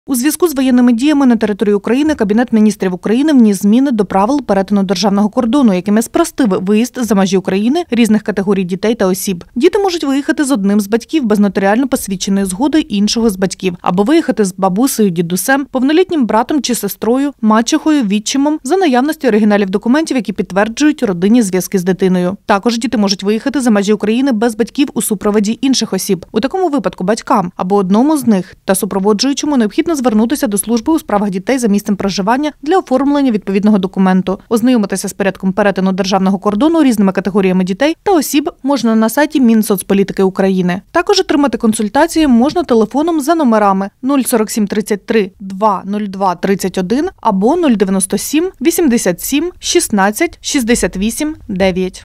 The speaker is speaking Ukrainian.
У зв'язку з воєнними діями на території України Кабінет міністрів України вніс зміни до правил перетину державного кордону, якими спростив виїзд за межі України різних категорій дітей та осіб. Діти можуть виїхати з одним з батьків без нотаріально посвідченої згоди іншого з батьків, або виїхати з бабусею, дідусем, повнолітнім братом чи сестрою, мачехою, відчимом за наявності оригіналів документів, які підтверджують родинні зв'язки з дитиною. Також діти можуть виїхати за межі України без батьків у супроводі інших осіб. У такому випадку батькам або одному з них та супроводжуючому необхідно звернутися до служби у справах дітей за місцем проживання для оформлення відповідного документу. Ознайомитися з порядком перетину державного кордону різними категоріями дітей та осіб можна на сайті Мінсоцполітики України. Також отримати консультації можна телефоном за номерами 047 33 202 31 або 097 87 16 68 9.